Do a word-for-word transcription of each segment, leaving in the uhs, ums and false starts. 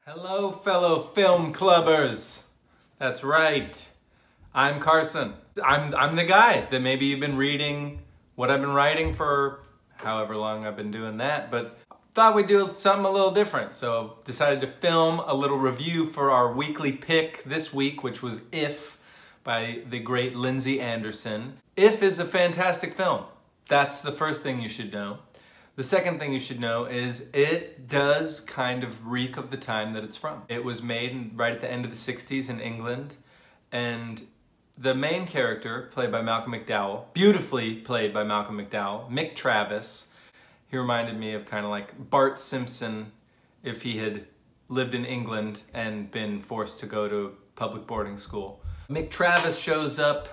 Hello, fellow film clubbers. That's right. I'm Carson. I'm, I'm the guy that maybe you've been reading what I've been writing for however long I've been doing that, but thought we'd do something a little different. So decided to film a little review for our weekly pick this week, which was If by the great Lindsay Anderson. If is a fantastic film. That's the first thing you should know. The second thing you should know is it does kind of reek of the time that it's from. It was made right at the end of the sixties in England, and the main character, played by Malcolm McDowell, beautifully played by Malcolm McDowell, Mick Travis, he reminded me of kind of like Bart Simpson if he had lived in England and been forced to go to public boarding school. Mick Travis shows up,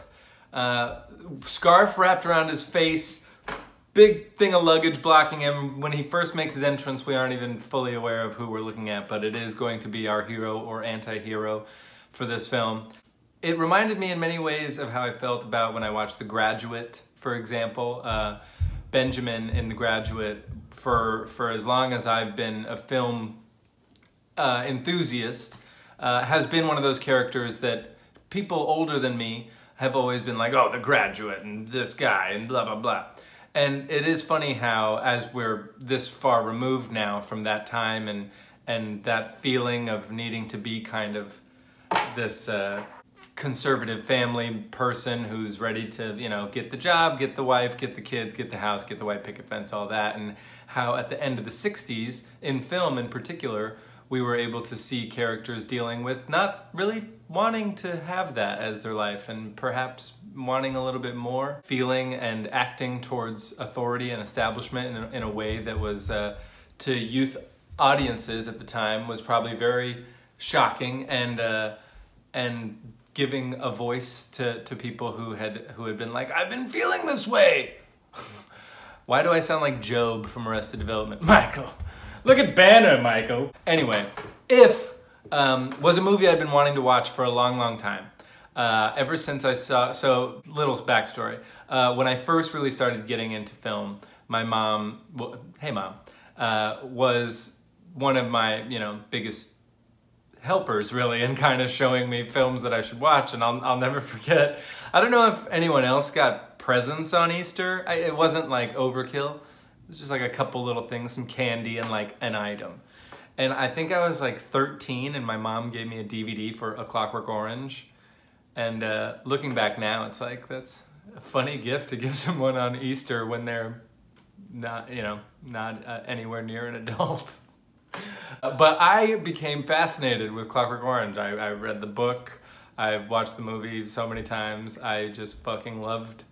uh, scarf wrapped around his face, big thing of luggage blocking him. When he first makes his entrance, we aren't even fully aware of who we're looking at, but it is going to be our hero or anti-hero for this film. It reminded me in many ways of how I felt about when I watched The Graduate, for example. Uh, Benjamin in The Graduate, for, for as long as I've been a film uh, enthusiast, uh, has been one of those characters that people older than me have always been like, oh, The Graduate and this guy and blah, blah, blah. And it is funny how, as we're this far removed now from that time and and that feeling of needing to be kind of this uh, conservative family person who's ready to, you know, get the job, get the wife, get the kids, get the house, get the white picket fence, all that, and how at the end of the sixties, in film in particular, we were able to see characters dealing with not really wanting to have that as their life and perhaps wanting a little bit more, feeling and acting towards authority and establishment in a, in a way that was, uh, to youth audiences at the time, was probably very shocking and uh, and giving a voice to, to people who had, who had been like, I've been feeling this way. Why do I sound like Job from Arrested Development? Michael. Look at Banner, Michael. Anyway, If um, was a movie I'd been wanting to watch for a long, long time. Uh, ever since I saw, so little backstory. Uh, when I first really started getting into film, my mom, well, hey mom, uh, was one of my, you know, biggest helpers really in kind of showing me films that I should watch, and I'll, I'll never forget. I don't know if anyone else got presents on Easter. I, it wasn't like overkill. It was just like a couple little things, some candy and like an item. And I think I was like thirteen and my mom gave me a D V D for A Clockwork Orange. And uh, looking back now, it's like, that's a funny gift to give someone on Easter when they're not, you know, not uh, anywhere near an adult. uh, but I became fascinated with Clockwork Orange. I, I read the book, I've watched the movie so many times, I just fucking loved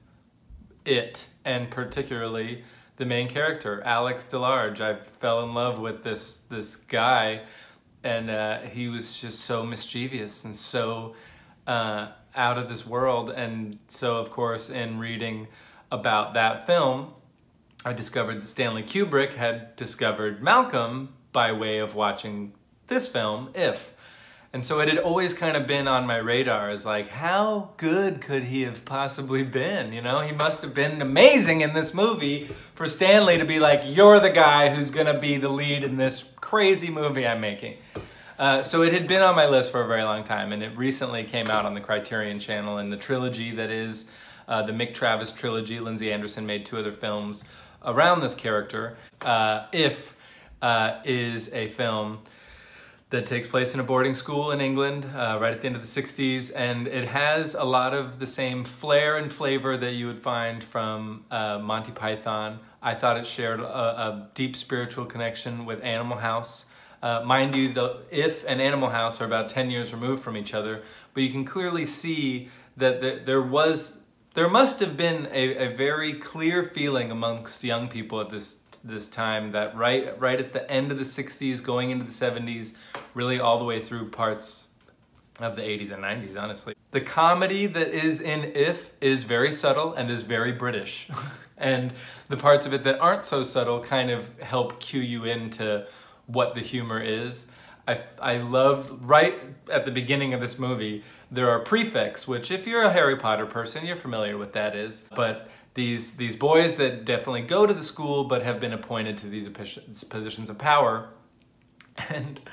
it. And particularly the main character, Alex DeLarge. I fell in love with this, this guy, and uh, he was just so mischievous and so Uh, out of this world. And so, of course, in reading about that film, I discovered that Stanley Kubrick had discovered Malcolm by way of watching this film, If. And so it had always kind of been on my radar as like, how good could he have possibly been? You know, he must have been amazing in this movie for Stanley to be like, you're the guy who's gonna be the lead in this crazy movie I'm making. Uh, so it had been on my list for a very long time, and it recently came out on the Criterion Channel, and the trilogy that is uh, the Mick Travis trilogy. Lindsay Anderson made two other films around this character. Uh, If uh, is a film that takes place in a boarding school in England uh, right at the end of the sixties, and it has a lot of the same flair and flavor that you would find from uh, Monty Python. I thought it shared a, a deep spiritual connection with Animal House. Uh, mind you, the If and Animal House are about ten years removed from each other, but you can clearly see that there, there was, there must have been a, a very clear feeling amongst young people at this this time that right right at the end of the sixties, going into the seventies, really all the way through parts of the eighties and nineties, honestly. The comedy that is in If is very subtle and is very British, and the parts of it that aren't so subtle kind of help cue you into what the humor is. I, I loved, right at the beginning of this movie, there are prefects, which if you're a Harry Potter person, you're familiar with that is. But these, these boys that definitely go to the school but have been appointed to these positions of power. And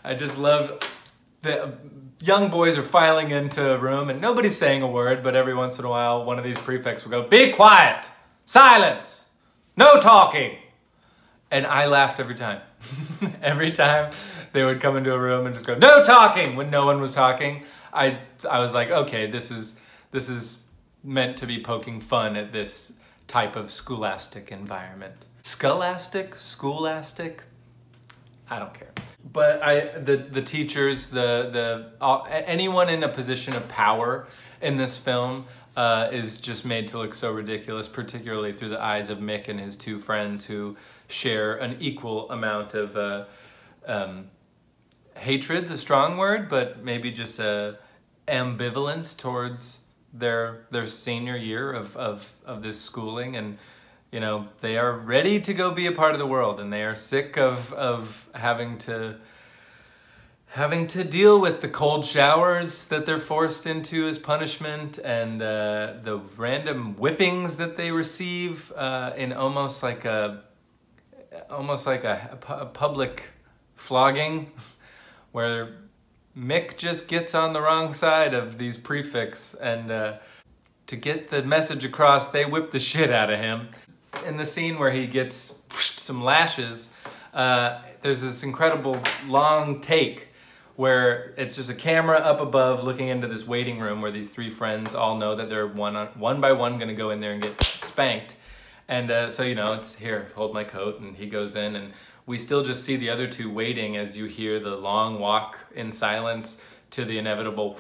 I just love the young boys are filing into a room and nobody's saying a word, but every once in a while, one of these prefects will go, "Be quiet! Silence! No talking!" And I laughed every time. Every time they would come into a room and just go, "No talking!" when no one was talking. I, I was like, okay, this is, this is meant to be poking fun at this type of scholastic environment. Scholastic? Scholastic? I don't care. But I, the, the teachers, the, the, uh, anyone in a position of power in this film uh, is just made to look so ridiculous, particularly through the eyes of Mick and his two friends who share an equal amount of, uh, um, hatred's a strong word, but maybe just a ambivalence towards their, their senior year of, of, of this schooling. And you know, they are ready to go be a part of the world, and they are sick of, of having to having to deal with the cold showers that they're forced into as punishment, and uh, the random whippings that they receive uh, in almost like a almost like a, a public flogging, where Mick just gets on the wrong side of these prefects, and uh, to get the message across, they whip the shit out of him. In the scene where he gets some lashes, uh, there's this incredible long take where it's just a camera up above looking into this waiting room where these three friends all know that they're one, on, one by one gonna go in there and get spanked. And uh, so, you know, it's here, hold my coat, and he goes in, and we still just see the other two waiting as you hear the long walk in silence to the inevitable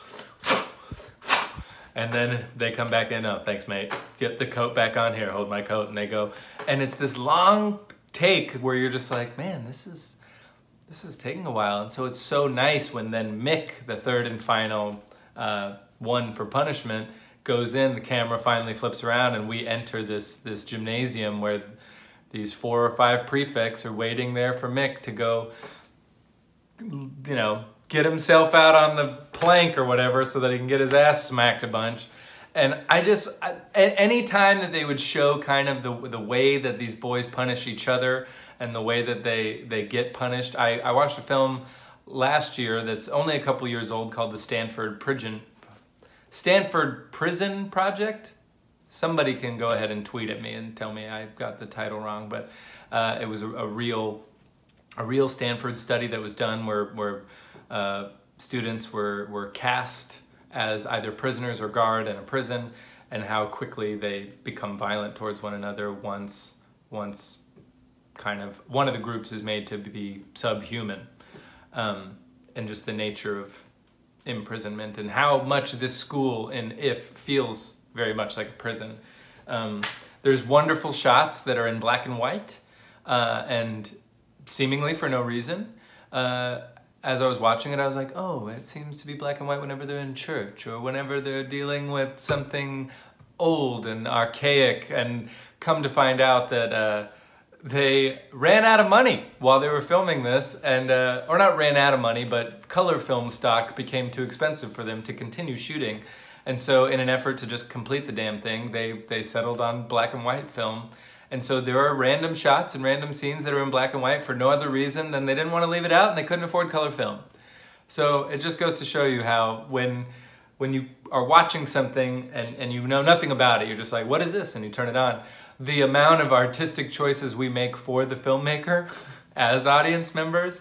and then they come back in, "Oh, thanks, mate. Get the coat back on here, hold my coat," and they go. And it's this long take where you're just like, man, this is, this is taking a while. And so it's so nice when then Mick, the third and final uh, one for punishment, goes in, the camera finally flips around, and we enter this, this gymnasium where these four or five prefects are waiting there for Mick to go, you know, get himself out on the plank or whatever so that he can get his ass smacked a bunch. And I just, I, any time that they would show kind of the, the way that these boys punish each other and the way that they, they get punished. I, I watched a film last year that's only a couple years old called the Stanford Prison, Stanford Prison Project. Somebody can go ahead and tweet at me and tell me I got the title wrong, but uh, it was a, a real, a real Stanford study that was done where, where uh, students were, were cast as either prisoners or guard in a prison, and how quickly they become violent towards one another once, once kind of one of the groups is made to be subhuman, um, and just the nature of imprisonment and how much this school in If feels very much like a prison. Um, there's wonderful shots that are in black and white, uh, and seemingly for no reason. Uh, as I was watching it, I was like, oh, it seems to be black and white whenever they're in church or whenever they're dealing with something old and archaic, and come to find out that uh, they ran out of money while they were filming this, and uh, or not ran out of money, but color film stock became too expensive for them to continue shooting. And so in an effort to just complete the damn thing, they, they settled on black and white film. And so there are random shots and random scenes that are in black and white for no other reason than they didn't want to leave it out and they couldn't afford color film. So it just goes to show you how when, when you are watching something and, and you know nothing about it, you're just like, what is this? And you turn it on. The amount of artistic choices we make for the filmmaker as audience members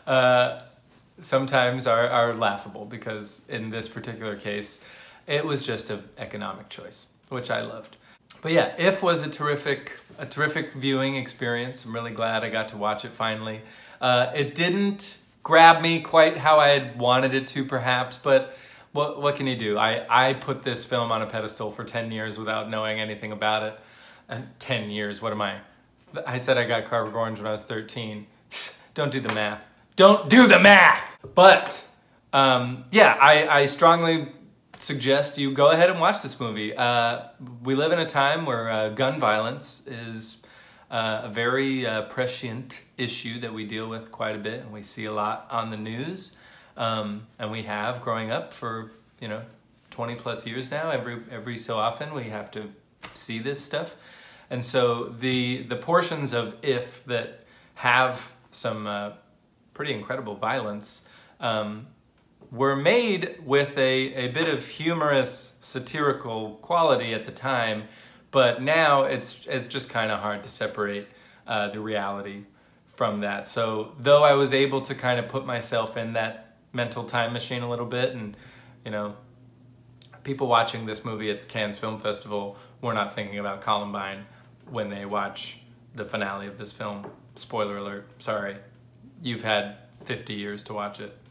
uh, sometimes are, are laughable, because in this particular case, it was just an economic choice, which I loved. But yeah, If was a terrific, a terrific viewing experience. I'm really glad I got to watch it finally. Uh, it didn't grab me quite how I had wanted it to, perhaps, but what, what can you do? I, I put this film on a pedestal for ten years without knowing anything about it. And ten years, what am I? I said I got Clockwork Orange when I was thirteen. Don't do the math. Don't do the math! But, um, yeah, I, I strongly suggest you go ahead and watch this movie. Uh, we live in a time where uh, gun violence is uh, a very uh, prescient issue that we deal with quite a bit, and we see a lot on the news. Um, and we have, growing up for, you know, twenty plus years now, every, every so often we have to see this stuff. And so the, the portions of If that have some uh, pretty incredible violence, um, were made with a, a bit of humorous, satirical quality at the time, but now it's, it's just kind of hard to separate uh, the reality from that. So though I was able to kind of put myself in that mental time machine a little bit, and you know, people watching this movie at the Cannes Film Festival were not thinking about Columbine when they watch the finale of this film. Spoiler alert, sorry. You've had fifty years to watch it.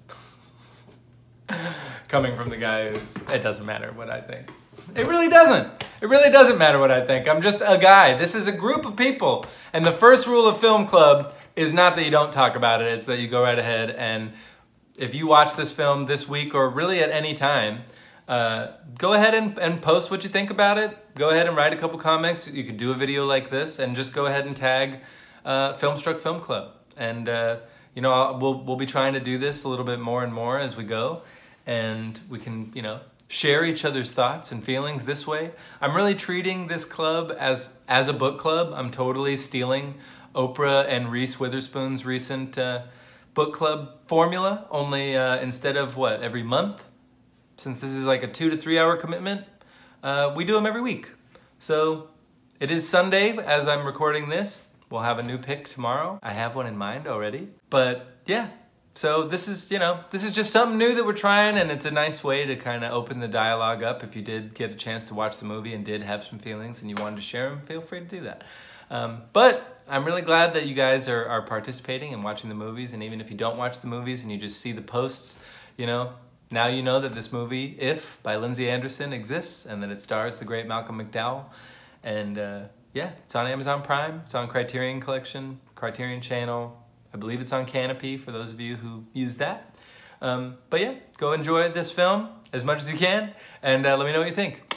Coming from the guy who's, it doesn't matter what I think. It really doesn't. It really doesn't matter what I think. I'm just a guy. This is a group of people. And the first rule of Film Club is not that you don't talk about it, it's that you go right ahead, and if you watch this film this week or really at any time, uh, go ahead and, and post what you think about it. Go ahead and write a couple comments. You could do a video like this and just go ahead and tag uh, Filmstruck Film Club. And uh, you know, I'll, we'll, we'll be trying to do this a little bit more and more as we go. And we can, you know, share each other's thoughts and feelings this way. I'm really treating this club as, as a book club. I'm totally stealing Oprah and Reese Witherspoon's recent uh, book club formula, only uh, instead of what, every month? Since this is like a two to three hour commitment, uh, we do them every week. So it is Sunday as I'm recording this. We'll have a new pick tomorrow. I have one in mind already, but yeah. So this is, you know, this is just something new that we're trying, and it's a nice way to kind of open the dialogue up. If you did get a chance to watch the movie and did have some feelings and you wanted to share them, feel free to do that. Um, but I'm really glad that you guys are, are participating and watching the movies, and even if you don't watch the movies and you just see the posts, you know, now you know that this movie, If, by Lindsay Anderson, exists, and that it stars the great Malcolm McDowell. And uh, yeah, it's on Amazon Prime, it's on Criterion Collection, Criterion Channel. I believe it's on Canopy for those of you who use that. Um, but yeah, go enjoy this film as much as you can, and uh, let me know what you think.